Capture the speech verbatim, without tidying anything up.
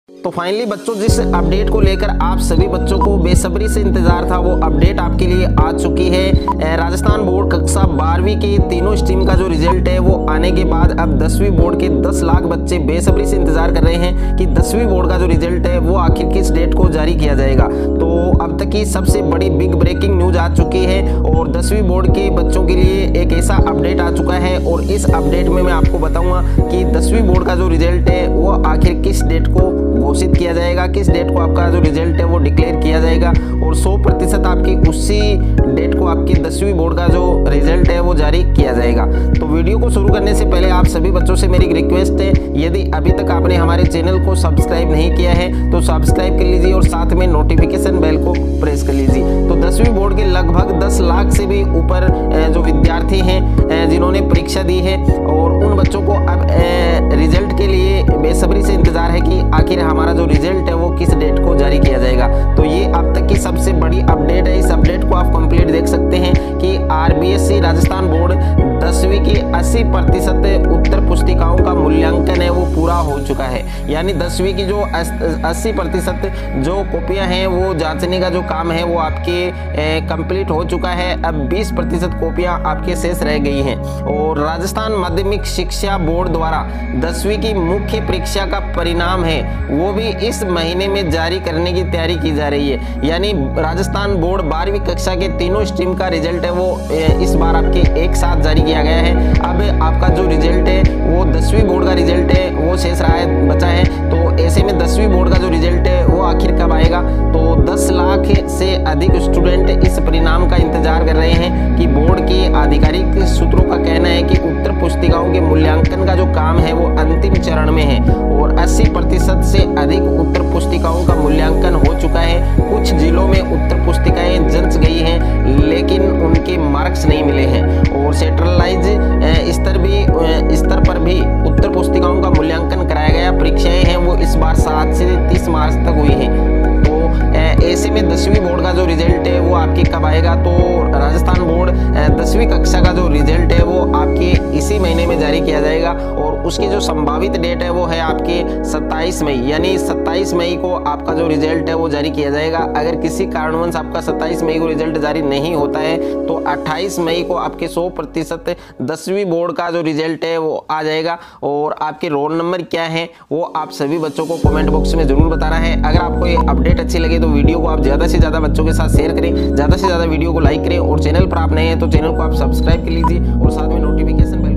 तो फाइनली बच्चों, जिस अपडेट को लेकर आप सभी बच्चों को बेसब्री से इंतजार था, वो अपडेट आपके लिए आ चुकी है। राजस्थान बोर्ड कक्षा बारहवीं के तीनों स्ट्रीम का जो रिजल्ट है वो आने के बाद अब दसवीं बोर्ड के दस लाख बच्चे बेसब्री से इंतजार कर रहे हैं कि दसवीं बोर्ड का जो रिजल्ट है वो आखिर किस डेट को जारी किया जाएगा। तो अब तक की सबसे बड़ी बिग ब्रेकिंग न्यूज आ चुकी है और दसवीं बोर्ड के बच्चों के लिए एक ऐसा अपडेट आ चुका है और इस अपडेट में मैं आपको बताऊंगा कि दसवीं बोर्ड का जो रिजल्ट है वो आखिर किस डेट को घोषित किया जाएगा, किस डेट को आपका जो रिजल्ट है वो डिक्लेयर किया जाएगा और सौ प्रतिशत आपकी उसी डेट को आपकी दसवीं बोर्ड का जो रिजल्ट है वो जारी किया जाएगा। तो वीडियो को शुरू करने से पहले आप सभी बच्चों से मेरी रिक्वेस्ट है, यदि अभी तक आपने हमारे चैनल को सब्सक्राइब नहीं किया है तो सब्सक्राइब कर लीजिए और साथ में नोटिफिकेशन बेल को प्रेस कर लीजिए। तो दसवीं बोर्ड के लगभग दस लाख से भी ऊपर जो विद्यार्थी हैं जिन्होंने परीक्षा दी है और उन बच्चों को अब रिजल्ट के लिए बेसब्री से इंतजार है कि आखिर हमारा जो रिजल्ट है वो किस डेट को जारी किया जाएगा। तो ये अब तक की सबसे बड़ी अपडेट है। इस अपडेट को आप कंप्लीट देख सकते हैं कि आरबीएससी राजस्थान बोर्ड दसवीं की अस्सी प्रतिशत उत्तर पुस्तिकाओं का मूल्यांकन है वो पूरा हो चुका है। यानी दसवीं की जो अस्सी प्रतिशत जो कॉपियां हैं वो जांचने का जो काम है वो आपके कंप्लीट हो चुका है। अब बीस प्रतिशत कॉपियां आपके शेष रह गई हैं और राजस्थान माध्यमिक शिक्षा बोर्ड द्वारा दसवीं की मुख्य परीक्षा का परिणाम है वो भी इस महीने में जारी करने की तैयारी की जा रही है। यानी राजस्थान बोर्ड बारहवीं कक्षा के तीनों स्ट्रीम का रिजल्ट है वो इस बार आपके एक साथ जारी किया गया है। अब आपका जो रिजल्ट है वो दसवीं बोर्ड का रिजल्ट है वो शेष रहा है बचा है। तो ऐसे में दसवीं बोर्ड का जो रिजल्ट है वो आखिर कब आएगा? तो दस लाख से अधिक स्टूडेंट इस परिणाम का इंतजार कर रहे हैं कि बोर्ड के आधिकारिक सूत्रों का कहना है कि उत्तर पुस्तिकाओं के मूल्यांकन का जो काम है वो अंतिम चरण में है और अस्सी प्रतिशत से अधिक उत्तर पुस्तिकाओं का मूल्यांकन हो चुका है। कुछ जिलों में उत्तर पुस्तिकाएं जांच गई हैं लेकिन उनके मार्क्स नहीं मिले हैं और सेंट्रलाइज स्तर भी स्तर पर भी उत्तर पुस्तिकाओं का मूल्यांकन कराया गया। परीक्षाएं हैं वो इस बार सात से तीस मार्च तक हुई हैं। तो ऐसे में दसवीं बोर्ड का जो रिजल्ट है वो आपके कब आएगा? तो राजस्थान बोर्ड दसवीं कक्षा का जो रिजल्ट है वो आपके इसी महीने में जारी किया जाएगा और उसकी जो संभावित डेट है वो है आपके सत्ताईस मई। यानी सत्ताईस मई को आपका जो रिजल्ट है वो जारी किया जाएगा। अगर किसी कारणवश आपका सत्ताईस मई को रिजल्ट जारी नहीं होता है तो अट्ठाईस मई को आपके सौ प्रतिशत दसवीं बोर्ड का जो रिजल्ट है वो आ जाएगा और आपके रोल नंबर क्या है वो आप सभी बच्चों को कमेंट बॉक्स में जरूर बताना है। अगर आपको ये अपडेट अच्छी लगे तो वीडियो को आप ज्यादा से ज्यादा बच्चों के साथ शेयर करें, ज्यादा से ज्यादा वीडियो को लाइक करें और चैनल पर आप नए हैं तो चैनल को आप सब्सक्राइब कर लीजिए और साथ में नोटिफिकेशन